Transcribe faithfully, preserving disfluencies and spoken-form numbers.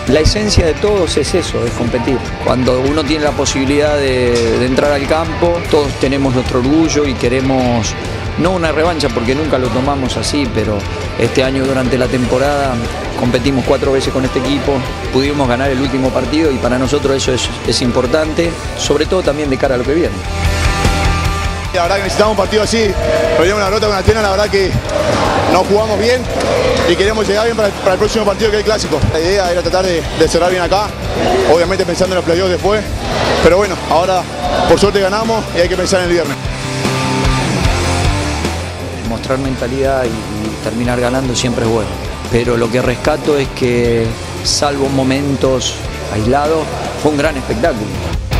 La esencia de todos es eso, es competir. Cuando uno tiene la posibilidad de, de entrar al campo, todos tenemos nuestro orgullo y queremos, no una revancha porque nunca lo tomamos así, pero este año durante la temporada competimos cuatro veces con este equipo, pudimos ganar el último partido y para nosotros eso es, es importante, sobre todo también de cara a lo que viene. La verdad que necesitamos un partido así, perdimos una derrota con Atenas, la verdad que no jugamos bien y queremos llegar bien para el, para el próximo partido que es el clásico. La idea era tratar de, de cerrar bien acá, obviamente pensando en los playoffs después, pero bueno, ahora por suerte ganamos y hay que pensar en el viernes. Mostrar mentalidad y, y terminar ganando siempre es bueno, pero lo que rescato es que salvo momentos aislados fue un gran espectáculo.